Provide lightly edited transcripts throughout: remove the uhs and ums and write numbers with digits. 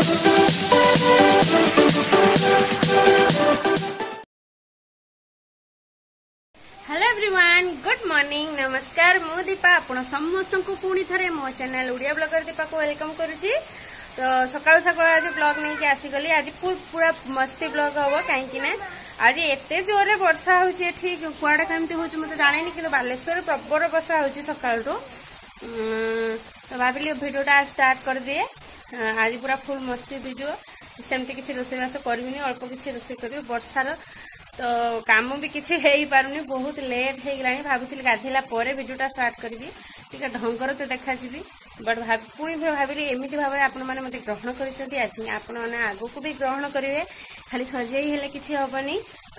Hello everyone, good morning, नमस्कार। मु दीपा आपण समस्त को पुणी थे मो चैनल उड़िया ब्लॉगर दीपा को वेलकम करुच्ची। तो सकाल सकाल आज ब्लॉग नहीं कि आसीगली। आज पूरा मस्ती ब्लॉग हम कहीं आज एत जोर वर्षा होची कुआडे कमती हो मत जाने कि बालेश्वर प्रबल वर्षा होची सकाल तो भाविली भिडियोटा स्टार्ट कर दिए। आज पूरा फुल मस्ती वीडियो, सेमती किसी रोषेईबास करी, अल्प किसी रोषे करी वर्षार तो काम भी किसी है पारुनी, बहुत लेट हो गला। भावुली गाधेला वीडियोटा स्टार्ट करी टे ढंगर तो देखा बट पुणी भाविली एमती भाव में आपण मैंने मत ग्रहण कर आपण मैंने आग को भी ग्रहण करेंगे। खाली सजे हेले किसी हेनी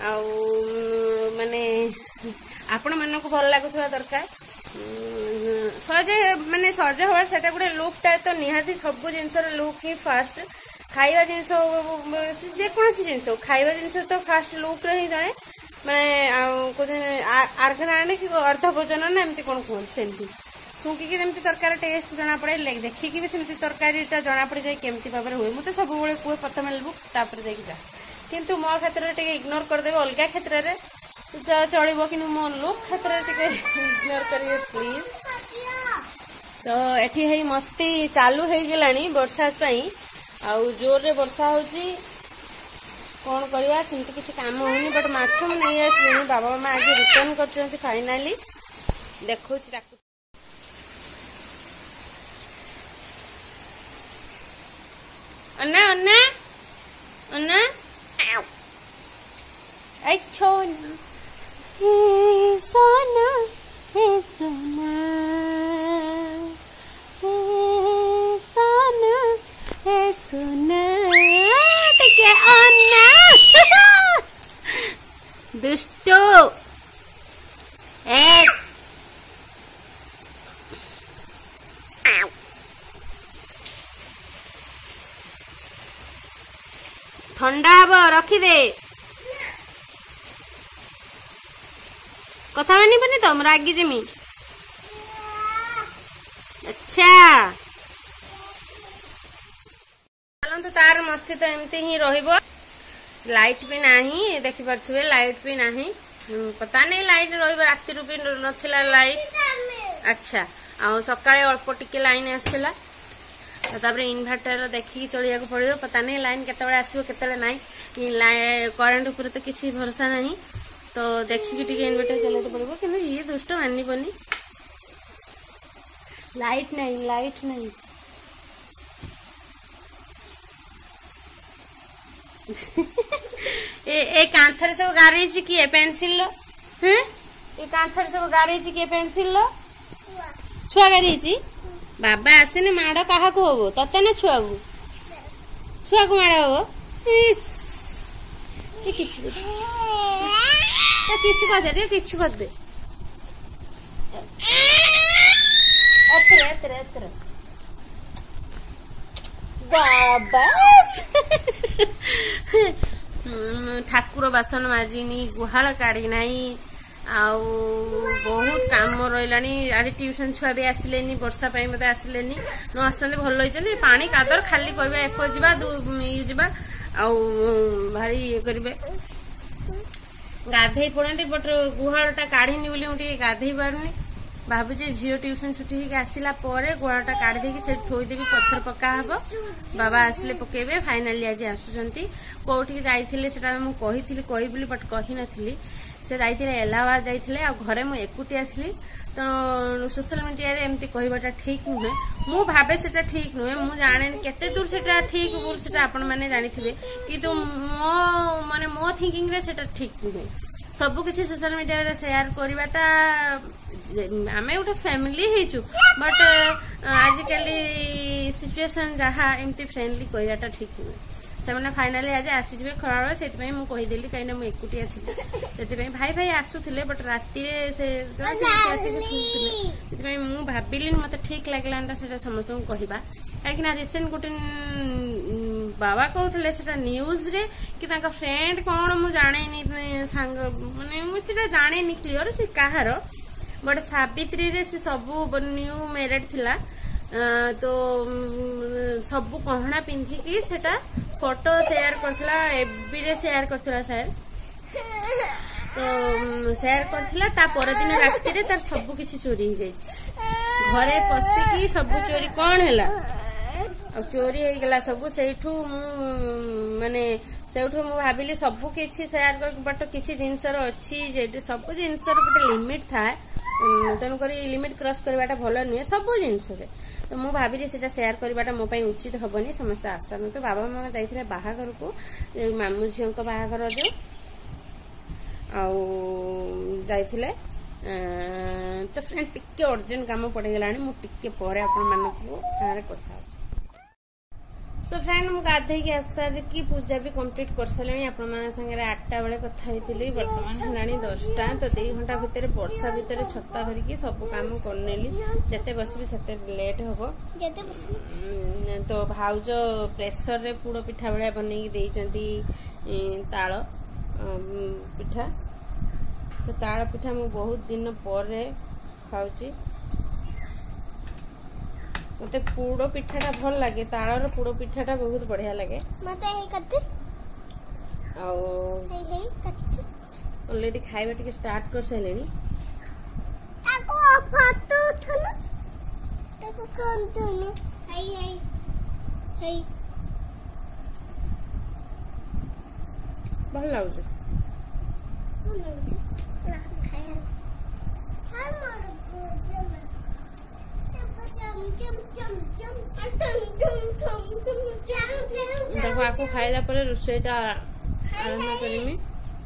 माने आपण मन को भल लगुवा दरकार सजे माने सज हवा से गोटे लुकटा तो निहाती सब जिनस लुक ही फास्ट। खाइबा जिनस जेकोसी जिनस खाइबा जिनस तो फास्ट लुक रे ही जाने माने आर्घ जाने कि अर्ध भोजन ना एमती कौन कहते सेमती शुंकी जमी तरकारी टेस्ट जना पड़े देखिकी भी सेमती तरकारी जना पड़ जाए केमती भाव में हुए। मुझे सब कहे प्रथम लुक तापर जा किंतु मो क्षेत्र में इग्नोर करदेवे, अलग क्षेत्र में चलो कि मो लुक क्षेत्र में इग्नोर करेंगे प्लीज। तो एठी है मस्ती चालू हो गलानी वर्षा आउ जोर रे वर्षा होची कौन करवा सेमती किसी काम होनी। बट माछ नहीं आसली, बाबा मामा आज रिटर्न कर फाइनाली देखो अन्ना अन्ना अन्ना अच्छा सोना हे सोना सोना हे सोना टिके अन्ना दुष्टो एक ठंडा हब रखिदे कथा मानी बनी तुम रागी जमी। अच्छा चलते तार मस्ती तो एमती ही रहिबो। लाइट भी नहीं देखि पार्थुवे, लाइट भी नहीं, पता नहीं लाइट रहिबो राति रु भी नथिला लाइट। अच्छा आ सकाळे अल्प टिके लाइन आसला तापरे इन्वर्टर देखिकी चलिया पड़ो। पता नहीं लाइन केतबेले आसीबो केतबेले नाही, करंट ऊपर तो किसी भरोसा नहीं। तो देखिकी टिके इन्वर्टर चलाते पड़ो कि ये दुष्ट मानी बनी। लाइट नहीं लाइट नहीं ए कांथर सब गाड़ी किए पेंसिल लो हैं ए कांथर सब गाड़ी किए पेंसिल लो छुआ गाड़ी बाबा आसेने माड़ क्या हम तते ना छुआ को छुआ को माड़ हम किसी कर दे ठाकुर बासन माजिनी गुहाल काढ़ी नहीं आउ बहुत काम रही। आज ट्यूशन छुआ भी आसिले वर्षा मत आसिले न आसते भल होती पानी कादर खाली कह एक जा भारी ये करेंगे गाधे पड़े बट गुहालटा काढ़नी बोली मुझे गाधे पारनी। भावुचे झील ट्यूशन छुट्टी होगी आसला गुहालटा काढ़ी देकी से थोदेवी पछर पक्का हम बाबा आसिले पकेबे। फाइनाली आज आसुचंती कोठी जाइथिले सेटा मु कहिथिली कहि बोली बट कहि नथिली। से जाइथिले इलाहाबाद जाइथिले आ घरे मु एकुटिया थिली। तो सोशल मीडिया रे एमती कहबाटा ठीक नुहे, मु भाबे सेटा ठीक नुहे। मु जाने केते दूर सेटा ठीक बोल सेटा आपण माने जानिथिबे किंतु मो माने मो थिंकिंग रे सेटा ठीक नुहे। सब किसी सोशल मीडिया रे शेयर करवाटा आमे गोटे फैमिली हेचु बट आजिकली सिचुएशन जहाँ एमती फ्रेंडली कहवाटा ठीक नुहे। से फाइनाली आज आसीजे खरा से मुदेली कहीं मुझे एकुटिया थी भाई भाई आसुले बट राति से भाविली मत ठीक लगला से समस्त कहवा कहीं रिसेंट गोटे बाबा कहते न्यूज रे कि फ्रेंड कौन मुझे जाने सांग माने मुझे जाने क्लीयर से कहार बट सावित्री रे से सब न्यू मैरिड थिला। तो सबू कहना पिंधिकी सेटा फोटो शेयर करथिला एफबी रे शेयर करथिला सर तो शेयर करथिला ता पर दिन राति रे तार सबु किछि चोरी हो जाई घरे पसिकी सबु चोरी कोन हैला अब चोरी हो गला सबु सेठू माने सेठू मु भाबिली सबु किछि शेयर कर बट किछि जिंसर अछि जे सबु जिंसर गोटे लिमिट था तेणु करी लिमिट क्रॉस करवाटा भल नुहे सबु जिंस रे तो मु भाबिली सेटा शेयर करवाटा मो पई उचित हबनी समस्त आसान तो बाबा मामा जाइथिले बाहाघर को मामू झियो को बाहाघर जो आउ जाइथिले तो फ्रेंड टिके अर्जेंट काम पड़ गलानी मु टिके परे आपण मानकू तारे कथा सो फ्रेंड मु गाधे के आसार की पूजा भी कंप्लीट कर सलेनी आपण माने संगे 8टा बेले कथा हेतिली वर्तमान हलानी 10टा तो 2 घंटा भितर वर्षा भितर छत्ता धरि की सब काम करनेली जते बसबी सेते लेट हबो जते बसबी तो भाउज प्रेशर रे पूड़ो पिठा भलिया बनै की देइचंती ताळ पिठा तो ताळ पिठा मु बहुत दिन पर खाउची मते पूड़ो पिठाटा भल लागे ताळर पूड़ो पिठाटा बहुत बढ़िया लागे मते हे कते आ हे कते ऑलरेडी खाइबा टिके स्टार्ट कर सलेनी ताको फाटो थन ताको कोन थन हे भल लागो ना खाया थार मार देखो आपको खाइला पर रोषेटा आरंभ करेमी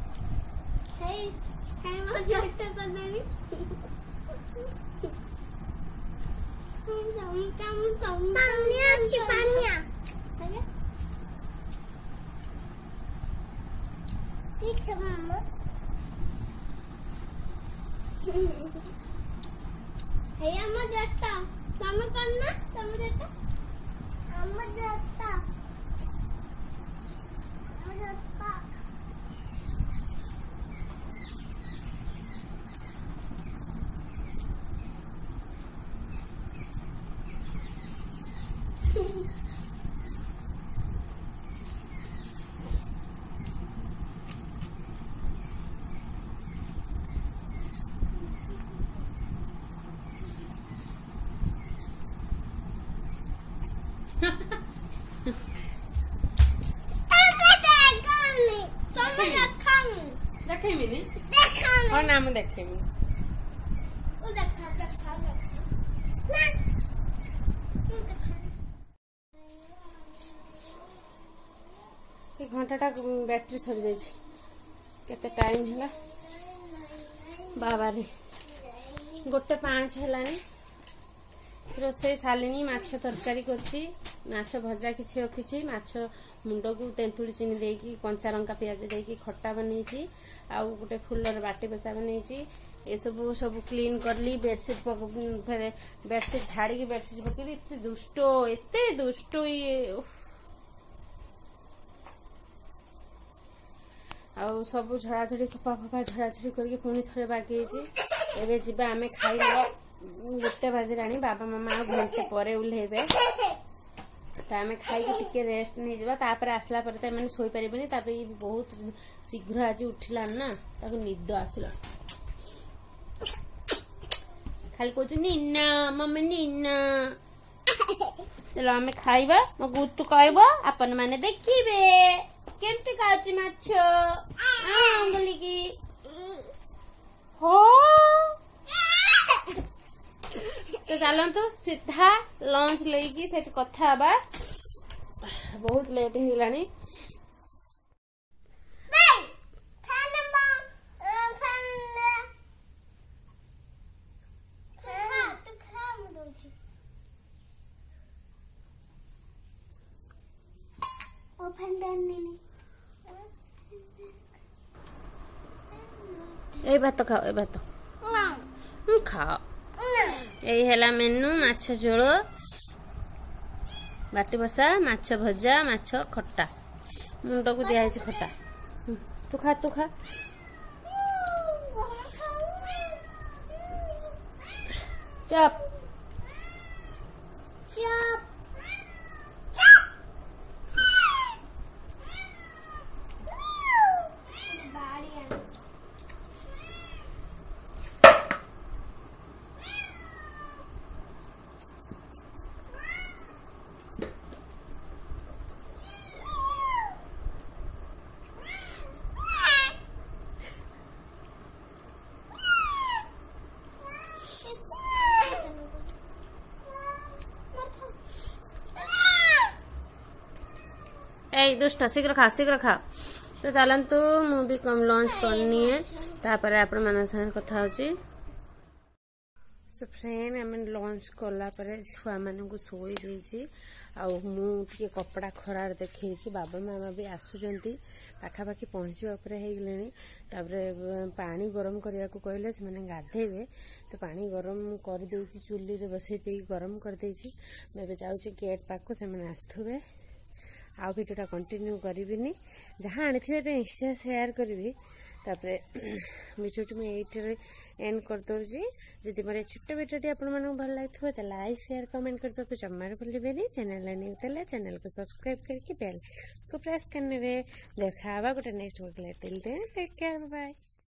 तमे करना तमे देता अम्मा देता और नाम देखेंगे घंटाटा बैटरी सरी जाइए केते टाइम है बाबा रे 1:05 है रोसे सारे माछ तरकारी माछ भजा किसी रखी माछ मुंड को तेंतुड़ी चीनी देकी कंचा लंका पियाज देकी खट्टा बनई आउ गोटे फुलर बाटी बसा बनई ये सब क्लीन करली बेडसीट फेर बेडसीट झाड़ी बेडसीट पकड़ी एते दुष्ट ये आउ सब झड़ाझड़ी सफा फफा झड़ाझड़ी करके पुणी थे बाकी एवं जी आम खाई 1 बजलानी बाबा मामा घंटे पर ओह्लैबे तो आम खाई टिके रेस्ट नहीं जावा तापर आसला पर मैंने सोई परिबेनी तापर ये बहुत शीघ्र आज उठिला ना ताको निद आसला खाली कहू नीना मम्मी नीना चलो आम खाइबा मो गुतु कहबो आपन माने देखिबे केमती खाउची माछ अंगुली की हो तो चलतु सीधा लंच लेकी से कथा बा बहुत लेट हो गलानी ए भात खाओ ए भात खाओ यही है मेनू माछ झोल बाटी बसा माछ भजा माछ खट्टा मुंड को दिया खट्टा तू खा चप चप ए दुष्ट शीघ्र खा तो चलतु मुझे कम लंच करनी है तापर आपण मान संग कथा होची सो फ्रेंड आम लंच कला छुआ मान को शोई देसी मुझे कपड़ा खरार देखी बाबा मामा भी आसुंच पाखापाखि पहुँचा पानी गरम करने को कहले से गाधेबे तो पानी गरम कर चुली रे बसई दे गरम करदे जाऊँगी गेट पाक से आसुवे आउ भिडियोटा कंटिन्यू करी जहाँ आनी थे निश्चय शेयर करी भिडियोटी मुझे एंड कर दूसरी जदि मोर छोट भिडियोटी आप भल लगे तो लाइक शेयर कमेंट करने को जमार भूलें चैनल नहीं चैनल को सब्सक्राइब करके बेल को प्रेस करने देखा गोटे नेक्स्ट टेक केयर बाय।